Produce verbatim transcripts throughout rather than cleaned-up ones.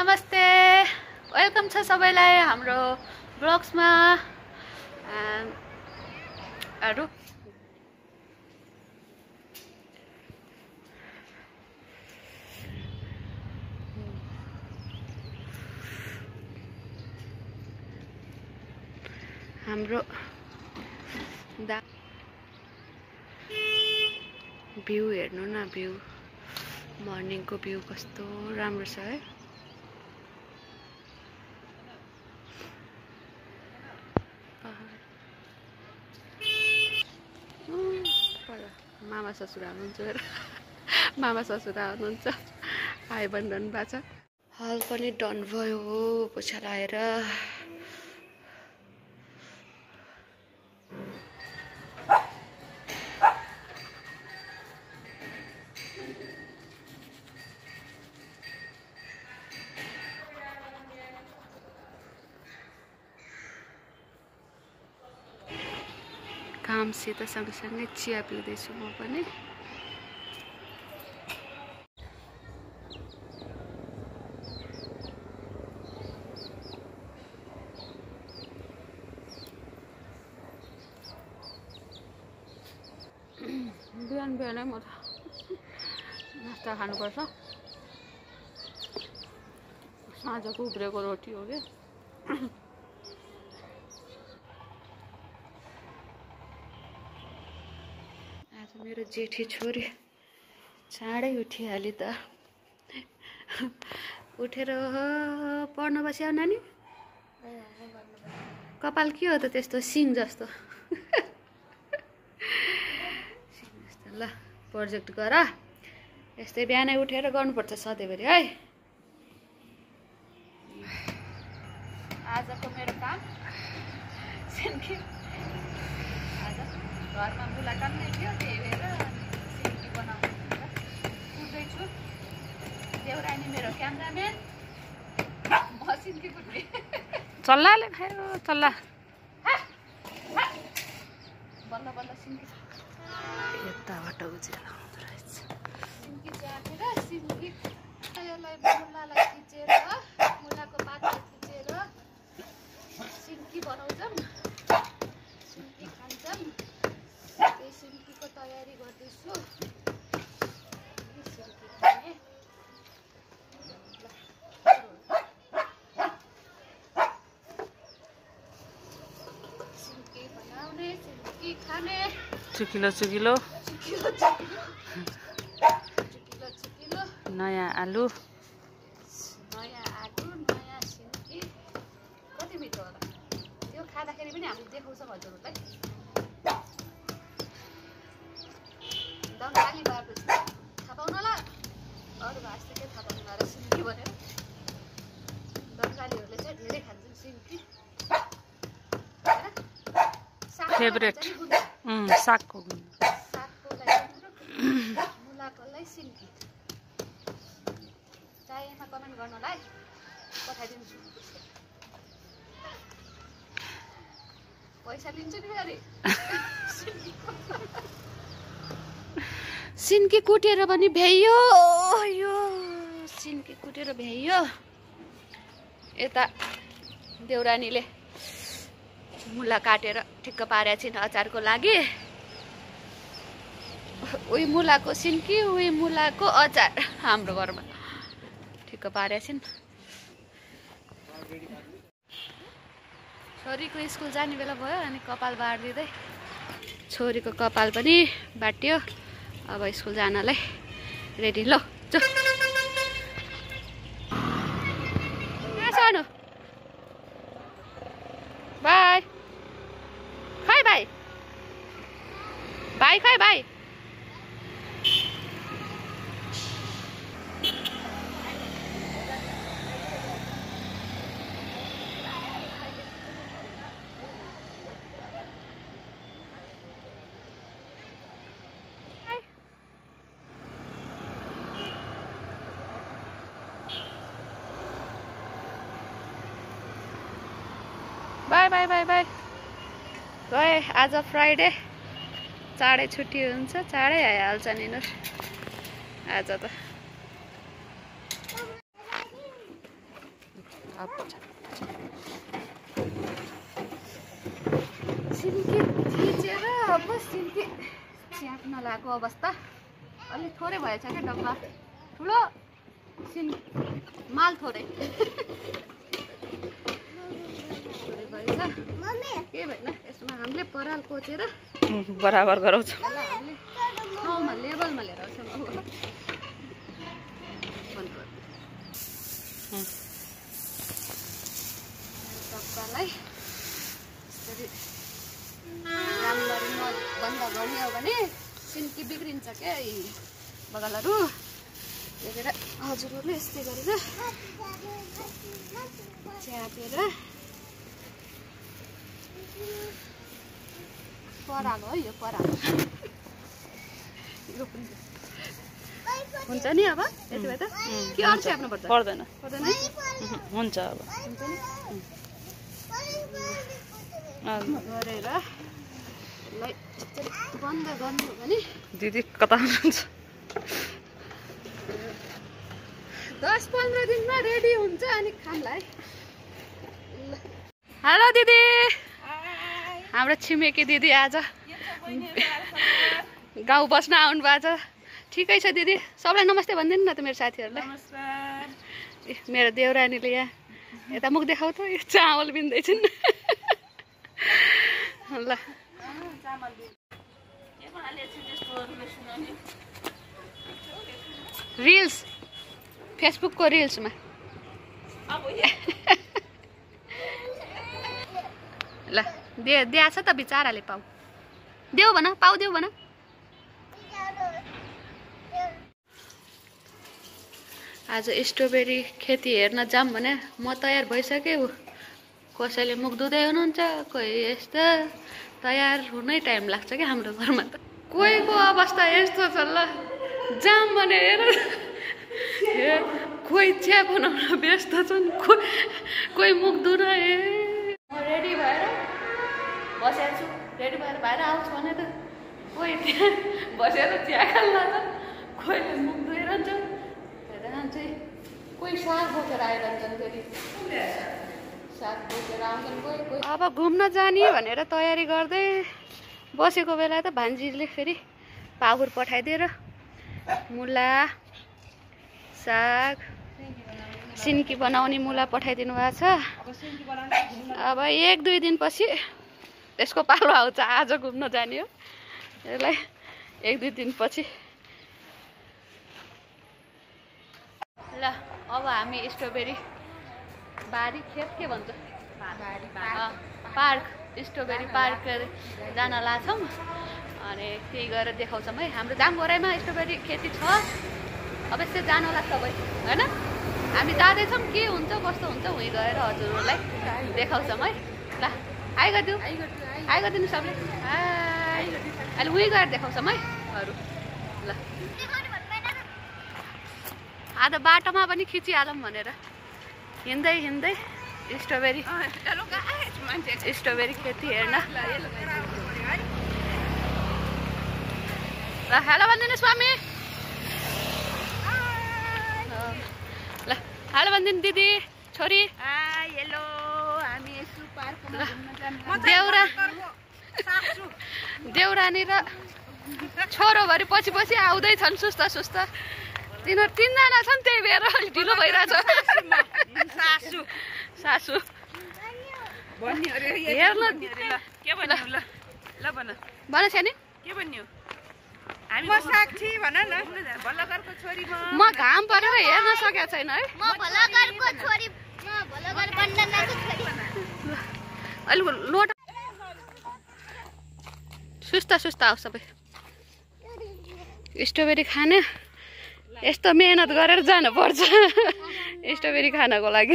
नमस्ते, वेलकम छ सबैलाई हाम्रो ब्लग्समा। अरु हाम्रो दा भ्यू हेर्नु न, भ्यू मर्निङको भ्यू कस्तो राम्रो छ है। मामा ससुरा हुनुहुन्छ, मामा ससुरा हुनुहुन्छ, भाइ बन्धन भएको छ। हल पनि डन भयो पछि आएर। कामसित सँगसँगै चिया पिउँदैछु म पनि। बिहान बिहानै म त नास्ता खानुपर्छ। साँझको उब्रेको रोटी हो क्या। मेरो जेठी छोरी चाँडै उठिहाली त। उठेर पढ्न बस्यो नानी। कपाल के हो त त्यस्तो सिङ जस्तो? सिङ जस्तो। ल प्रोजेक्ट गर, यस्तै बिहानै उठेर गर्नुपर्छ सधैँभरि है। आजको मेरो काम सिन्की। आज घरमा मुलाकात नै थियो, त्यही भएर सिन्की बनाउनु कुट्दैछु। देउरानी मेरो क्यामराम्यान, म सिन्की कुट्ने। चल्लाले खायो चल्ला। बल्ल बल्ल सिन्की यताबाट उजेला आउँदो रहेछ। सिन्की च्यापेर सिन्की यसलाई मुलालाई थिचेर, मुलाको पातलाई थिचेर सिन्की बनाउँछौँ, सिन्की खान्छौँ। त्यही सिन्कीको तयारी गर्दैछु। सिन्की खाने सिन्की बनाउने, सिन्की खाने। चुकिलो चुकिलो चुकिलो चुकिलो चुकिलो नयाँ आलु, नयाँ आलु, नयाँ सिन्की। कति मिठो होला त्यो, खाँदाखेरि पनि हामीले देखाउँछौँ हजुरहरूलाई। दङ्गाली भएपछि थाहा पाउनु होला, अरू भाषा के थाहा पाउनु होला सिन्की भनेर। दङ्गालीहरूले चाहिँ धेरै खान्छन् सिन्की। फेभरेट सागको सागको लागि मुलाकोलाई सिन्की। चाहेमा कमेन्ट गर्नलाई पठाइदिन्छु। पैसा लिन्छु नि फेरि। सिन्की कुटेर पनि भ्याइयो, यो सिन्की कुटेर भ्याइयो। यता देउरानीले मुला काटेर ठिक्क पारेका छिन् अचारको लागि। उही मुलाको सिन्की, उही मुलाको अचार हाम्रो घरमा ठिक्क पारेका छिन्। छोरीको स्कुल जाने बेला भयो, अनि कपाल बारिदिँदै छोरीको कपाल पनि बाट्यो। अब स्कुल जानलाई रेडी। ल जो सानो बाई। खै भाइ, भाइ खै भाइ। Bye bye bye bye. गए आज फ्राइडे, चाँडै छुट्टी हुन्छ, चाँडै आइहाल्छ नि आज त। सिन्की थिचेर अब सिन्की च्याप्न लागेको अवस्था अलि थोरै भएछ क्या डब्बा ठुलो सिन माल थोरै भएछ के भएन यसमा हामीले पराल कोचेर बराबर गराउँछ ठाउँमा लेभलमा लिएर आउँछौँ अब डब्बालाई यसरी राम्ररी बन्द गर्ने हो भने सिन्की बिग्रिन्छ क्या यी बगालहरू त्यही भएर हजुरहरूले यस्तै गरेर च्यापेर परालो है यो परालो हुन्छ नि अब यति भए त के अरू च्याप्नुपर्छ पर्दैन पर्दैन हुन्छ अब हुन्छ नि गरेर यसलाई बन्द गर्नु हो भने दिदी कता हुनुहुन्छ दस पन्ध्र दिनमा रेडी हुन्छ अनि खामलाई हेलो दिदी हाम्रो छिमेकी दिदी आज गाउँ बस्न आउनु भएको छ ठिकै छ दिदी सबलाई नमस्ते भनिदिनु न त मेरो साथीहरूलाई मेरो देउरानीले यहाँ यता मुख देखाउ त यो चामल बिन्दैछन् ल रिल्स फेसबुकको रिल्समा ल दे दिएछ त बिचाराले पाउ देऊ भन पाउ देऊ भन आज स्ट्रबेरी खेती हेर्न जाऊँ भने म तयार भइसकेँ कसैले मुख धुँदै हुनुहुन्छ कोही यस्तो तयार हुनै टाइम लाग्छ क्या हाम्रो घरमा त कोहीको अवस्था यस्तो छ ल जाऊँ भने हेर कोही चिया बनाउन व्यस्त छन् कोही मुख धुन ए म रेडी भएर बसेको छु रेडी भएर भएर आउँछु भने त कोही त्यहाँ बसेर चिया खान लाग्छ कोहीले मुख धोइरहन्छ चाहिँ कोही साग बोकेर आइरहन्छन् फेरि साग बोकेर आउँछन् कोही कोही अब घुम्न जाने भनेर तयारी गर्दै बसेको बेला त भान्जीले फेरि पाहुर पठाइदिएर मुला साग सिन्की बनाउने मुला पठाइदिनु भएको छ अब एक दुई दिनपछि त्यसको पालो आउँछ आज घुम्न जाने हो यसलाई एक दुई दिनपछि ल अब हामी स्ट्रबेरी बारी खेत के भन्छ पार्क स्ट्रबेरी पार्क जान लाग्छौँ अनि त्यही गएर देखाउँछौँ है हाम्रो जामघराइमा स्ट्रबेरी खेती छ अवश्य जानु होला सबै होइन हामी जाँदैछौँ के हुन्छ कस्तो हुन्छ उहीँ गएर हजुरहरूलाई देखाउँछौँ है ल आइ गरिदिनु आइ गरिदिनु सबले अहिले उहीँ गएर देखाउँछौँ है अरू ल आज बाटोमा पनि खिचिहालौँ भनेर हिँड्दै हिँड्दै स्ट्रबेरी स्ट्रबेरी खेती हेर्न ल हेलो भनिदिनु स्वामी ल हेलो भनिदिनु दिदी छोरी हेलो हामी देउरा देउरानी र छोरोभरि पछि पछि आउँदैछन् सुस्त सुस्त तिनीहरू तिनजना छन् त्यही भएर अलिक ढिलो भइरहेछ सासु सासु हेर्नु के भन्नु ल ल भन भन छ्या नि के भन्नु हामी म साक्षी भन न भलगरको छोरी म म घाम परेर हेर्न सकेको छैन है म भलगरको छोरी म भलगर बन्दनाको छोरी अलि लोट सुस्त सुस्त आऊ सबै स्ट्रबेरी खाने यस्तो मेहनत गरेर जानुपर्छ स्ट्रबेरी खानको लागि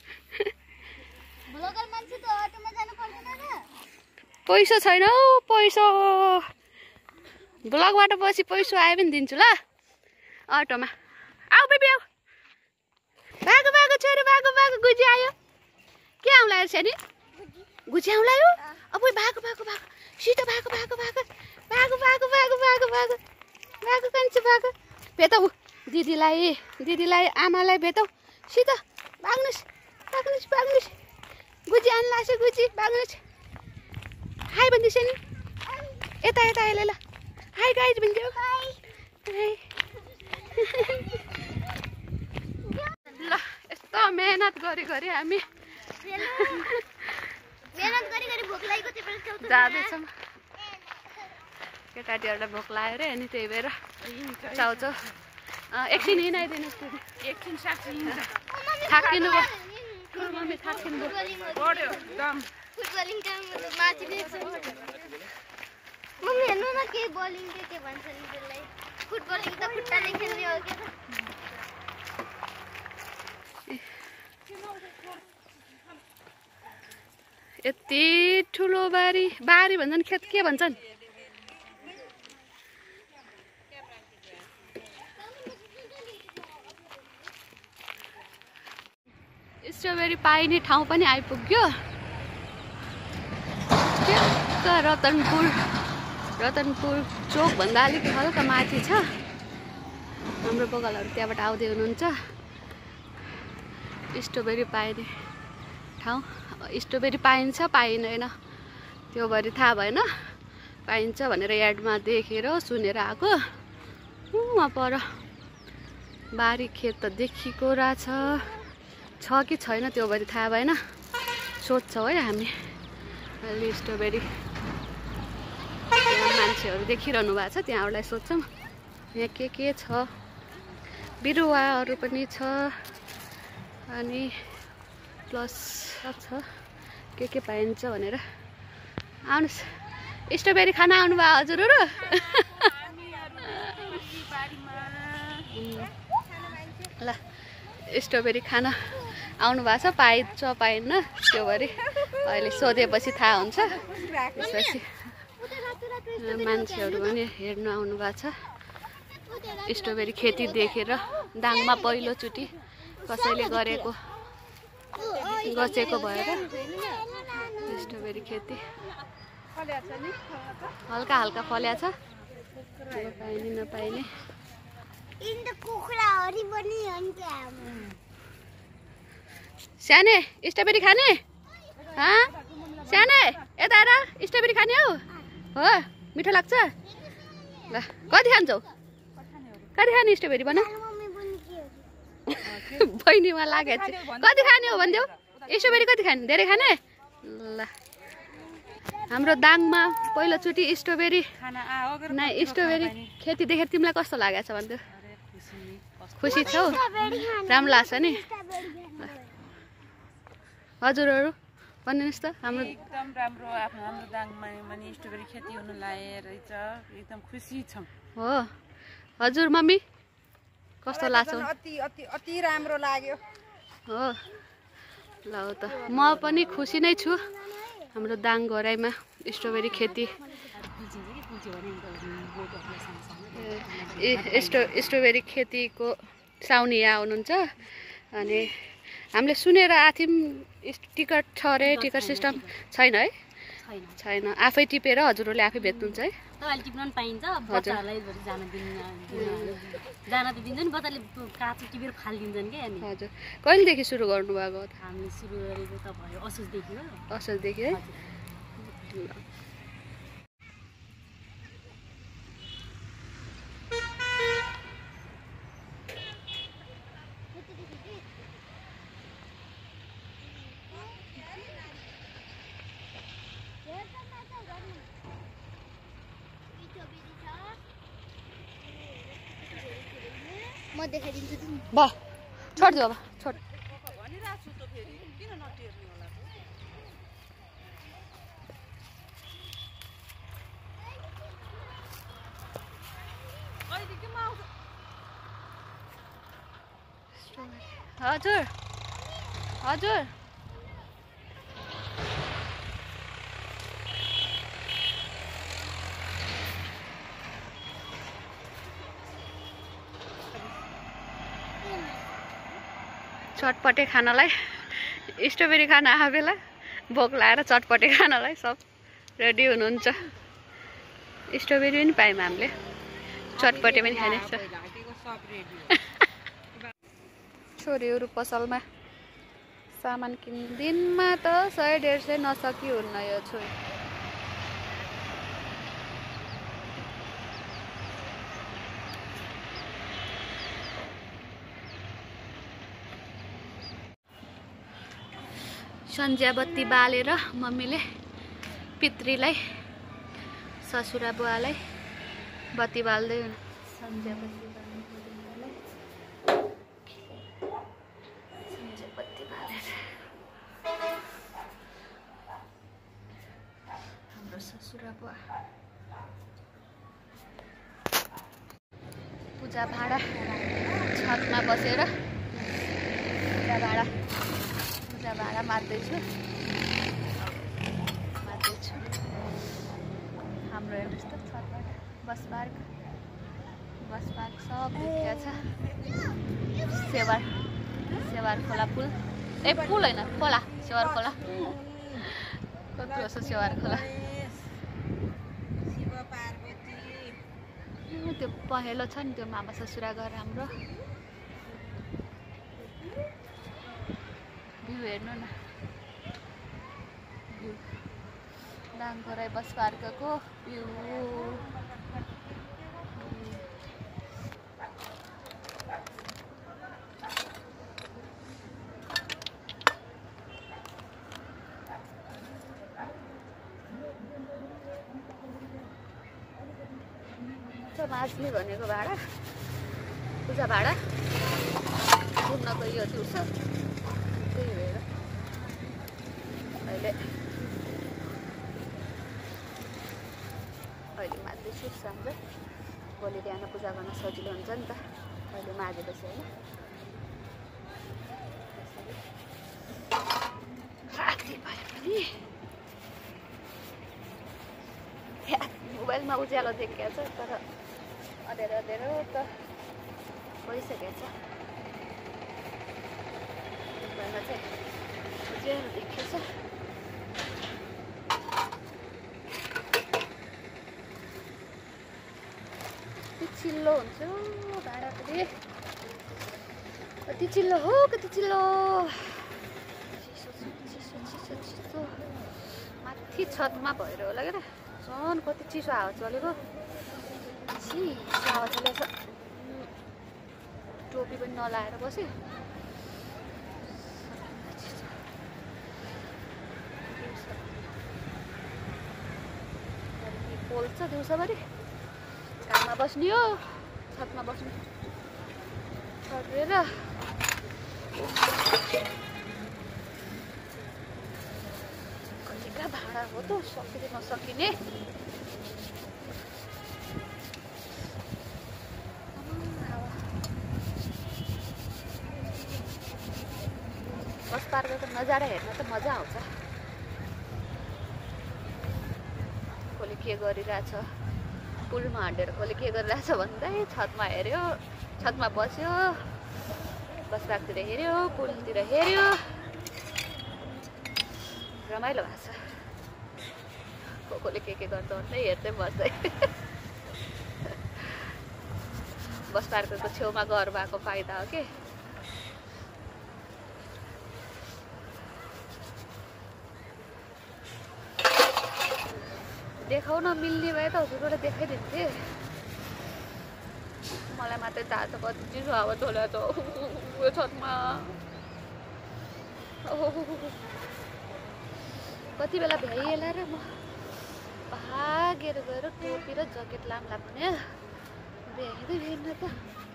भलगर मान्छे त अटोमा जानु पर्दैन र पैसा छैन हौ पैसा ब्लगबाट पछि पैसा आयो भने दिन्छु ल अटोमा आऊ बेबी आऊ भागो भागो छोरी भागो भागो गुजी आयो के आउँला छ नि गुजी आउँला यो अब भागो भागो भागो सिधो भागो भागो भागो भागो भागो भागो भागो भागो भागो कान्छी भागो भेटौ दिदीलाई दिदीलाई आमालाई भेटौ सिधो भाग्नुहोस् बाग्नुस् बाग्नुस् गुजी आउनु लाग्छ गुजी बाग्नुस् हाई भन्दैछ नि यता यता हेर ल हाई गाइज भनिदेऊ हाई ल यस्तो मेहनत गरी गरी हामी मेहनत गरी गरी भोक लागेको थियो पनि च्याउ जाँदैछौँ केटाटीहरूलाई भोक लाग्यो अरे अनि त्यही भएर चाउचाउ एकछिन हिँडाइदिनुहोस् दिदी एकछिन साक्षी हिँड्छ थाकिनु भयो मम्मी थाकिनु भयो बढ्यो दम फुटबलिङ टाइम माथि देख्छ मम्मी हेर्नु न के बलिङ के के भन्छ नि त्यसलाई फुटबलिङ त खुट्टाले खेल्ने हो के यति ठुलो बारी बारी भन्छन् खेत के भन्छन् स्ट्रबेरी पाइने ठाउँ पनि आइपुग्यो रतनपुर रतनपुर चोक भन्दा अलिक हल्का माथि छ हाम्रो बगलहरू त्यहाँबाट आउँदै हुनुहुन्छ स्ट्रबेरी पाइने ठाउँ स्ट्रबेरी पाइन्छ पाइँदैन त्यो भरि थाहा भएन पाइन्छ भनेर एडमा देखेर सुनेर आएको उहाँ पर बारी खेत त देखिएको रहेछ छ कि छैन त्यो भरि थाहा भएन सोध्छौँ है हामी अहिले स्ट्रबेरी त्यहाँ मान्छेहरू देखिरहनु भएको छ त्यहाँहरूलाई सोध्छौँ यहाँ के के छ बिरुवाहरू पनि छ अनि प्लस छ के के पाइन्छ भनेर आउनुहोस् स्ट्रबेरी खान आउनुभयो हजुरहरू ल स्ट्रबेरी खान आउनु भएको छ पाइन्छ पाइन्न त्यो भरि अहिले सोधेपछि थाहा हुन्छ त्यसपछि मान्छेहरू पनि हेर्नु आउनु भएको छ स्ट्रबेरी खेती देखेर दाङमा पहिलोचोटि कसैले गरेको गचेको भएर स्ट्रबेरी खेती हल्का हल्का फल्या छ पाइने नपाइने साने स्ट्रबेरी खाने साने यता आएर स्ट्रबेरी खाने हौ हो मिठो लाग्छ ल कति खान्छौ कति खाने स्ट्रबेरी भन बहिनीमा लागेको छ कति खाने हो भनिदेऊ स्ट्रबेरी कति खाने धेरै खाने ल हाम्रो दाङमा पहिलोचोटि स्ट्रबेरी न स्ट्रबेरी खेती देखेर तिमीलाई कस्तो लागेको छ भनिदेऊ खुसी छौ राम्रो लाग्छ नि हजुरहरू भन्नुहोस् त हाम्रो एकदम राम्रो आफ्नो हाम्रो दाङमा पनि स्ट्रबेरी खेती हुन लागेछ एकदम खुसी छौँ हो हजुर मम्मी कस्तो लाग्छ अति अति अति राम्रो लाग्यो हो ल हो त म पनि खुसी नै छु हाम्रो दाङ घराइमा स्ट्रबेरी खेती स्ट्र स्ट्रबेरी खेतीको साउनी यहाँ हुनुहुन्छ अनि हामीले सुनेर आएको थियौँ टिकट छ अरे टिकट सिस्टम छैन है छैन आफै टिपेर हजुरहरूले आफै बेच्नुहुन्छ है अहिले टिप्न पनि पाइन्छ बच्चाहरूलाई जान दिन्न जान त दिँदैन बच्चाले काँचो टिपेर फालिदिन्छन् क्या अनि हजुर कहिलेदेखि सुरु गर्नुभएको हामीले सुरु गरेको त भयो असोजदेखि हो असोजदेखि है म देखाइदिन्छु बा छोडिदियो अब छोड हजुर हजुर चटपटे खानलाई स्ट्रबेरी खान आएको बेला भोक लाएर चटपटे खानलाई सब रेडी हुनुहुन्छ स्ट्रबेरी पनि पायौँ हामीले चटपटे पनि खाने छ छोरीहरू पसलमा सामान किन् दिनमा त सय डेढ सय नसकी हुन्न यो छोरी। सन्ध्या बत्ती बालेर मम्मीले पितृलाई ससुरा बुवालाई बत्ती बाल्दै हुन्। सन्ध्या बत्ती बाल्नु सन्ध्या बत्ती बालेर हाम्रो ससुरा बुवा पूजा भाँडा छतमा बसेर पूजा भाँडा पूजा भाँडा मार्दैछु मार्दैछु हाम्रो हेर्नुहोस् त छतबाट बस पार्क बस पार्क सब देखिया छ। सेवार सेवार खोला पुल ए पुल होइन खोला सेवार खोला कत्रो छ सेवार खोला। त्यो पहेँलो छ नि त्यो मामा ससुरा घर हाम्रो भ्यू हेर्नु न भ्यू दाङखराई बस पार्कको भ्यू। माझ्ने भनेको भाडा पूजा भाडा घुम्नको यो दिउँसो त्यही भएर अहिले अहिले माझ्दैछु साँझ भोलि बिहान पूजा गर्न सजिलो हुन्छ नि त अहिले माझेपछि होइन। राति भए पनि मोबाइलमा उज्यालो देखिया छ तर अँध्यारो अँध्यारो त भइसकेको छ। मोबाइलमा चाहिँ उज्यालो देखिएछ। कति चिल्लो हुन्छ भाडा पनि कति चिल्लो हो कति चिल्लो चिसो चिसो चिसो चिसो माथि छतमा भएर होला क्या झन् कति चिसो हावा चलेको चिसो हावा चलेको छ। टोपी पनि नलाएर बस्यो पोल्छ दिउँसोभरि घाममा बस्ने हो छतमा बस्नु छोडेर कतिका भाडा हो त सकिँदै नसकिने। बस पार्कको नजारा हेर्न त मजा आउँछ। कसले के गरिरहेछ पुलमा हान्डेर कसले के गरिरहेछ भन्दै छतमा हेऱ्यो छतमा बस्यो बस पार्कतिर हेऱ्यो पुलतिर हेऱ्यो रमाइलो भएको छ। को कोले के के गर्छ भन्दै हेर्दै बस्दै बस पार्कको छेउमा घर भएको फाइदा हो कि। देखाउन मिल्ने भए त हजुरबाट देखाइदिन्थे मलाई मात्रै थाहा छ कति चिसो हावा चलेको छ यो छतमा। कति बेला भ्याइएला र म भागेर गएर टोपी र ज्याकेट लाम्ला भने भ्याइँदै भ्याइन्न त।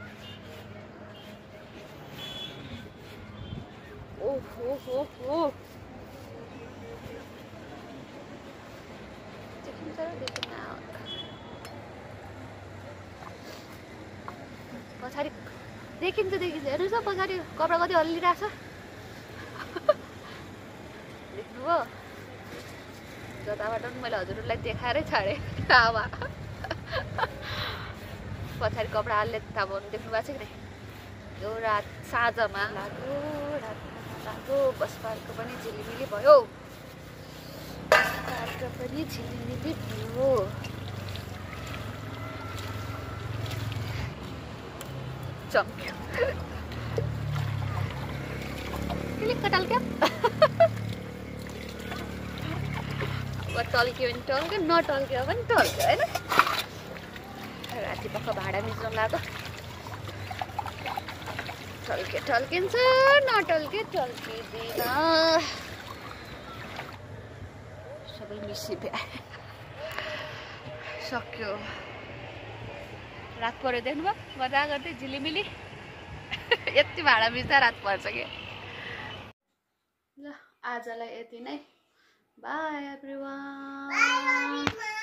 ओहो हो हो पछाडि देखिन्छ देखिन्छ हेर्नुहोस् न पछाडि कपडा कति हल्लिरहेछ देख्नुभयो। जताबाट पनि मैले हजुरहरूलाई देखाएरै छाडेँ हावा पछाडि कपडा हल्ले थाहा पाउनु देख्नु भएको छ कि नै। यो रात साँझमा लाग्यो रातमा लाग्यो बस पार्क पनि झिलिमिली भयो बस पार्क पनि झिलिमिली भयो। चम्क्यो लिक्क टल्क्यो अब टल्क्यो भने टल्क्यो नटल्क्यो भने टल्क्यो होइन राति पख भाडा मिच्न लाग्यो टल्के टल्किन्छ नटल्के टल्किँदैन सबै मिसी भ्याए सक्यो रात पर्यो देख्नुभयो मजा गर्दै झिलिमिली यति भाडा मिच्दा रात पर्छ कि ल आजलाई यति नै बाई एभ्रिवान